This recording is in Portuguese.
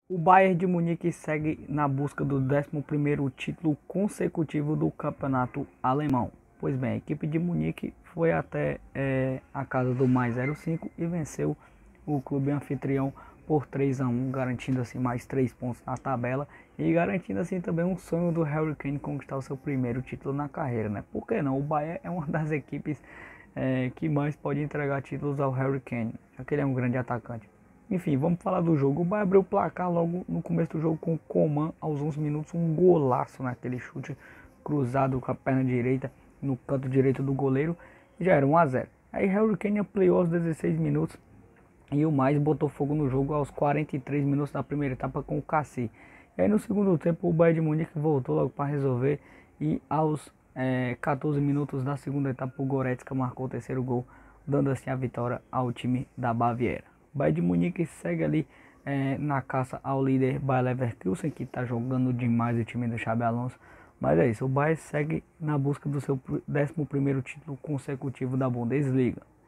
O Bayern de Munique segue na busca do 11º título consecutivo do campeonato alemão. Pois bem, a equipe de Munique foi até a casa do mais 05 e venceu o clube anfitrião por 3-1, garantindo assim mais 3 pontos na tabela e garantindo assim também um sonho do Harry Kane conquistar o seu primeiro título na carreira, né? Por que não? O Bayern é uma das equipes que mais pode entregar títulos ao Harry Kane, já que ele é um grande atacante. Enfim, vamos falar do jogo. O Bayern abriu o placar logo no começo do jogo com o Coman aos 11 minutos, um golaço naquele chute cruzado com a perna direita no canto direito do goleiro, já era 1-0. Aí Harry Kane ampliou aos 16 minutos e o mais botou fogo no jogo aos 43 minutos da primeira etapa com o Cassi. E aí no segundo tempo o Bayern de Munique voltou logo para resolver e aos 14 minutos da segunda etapa o Goretzka marcou o terceiro gol, dando assim a vitória ao time da Baviera. O Bayern de Munique segue ali na caça ao líder Bayer Leverkusen, que está jogando demais o time do Xabi Alonso. Mas é isso, o Bayern segue na busca do seu 11º título consecutivo da Bundesliga.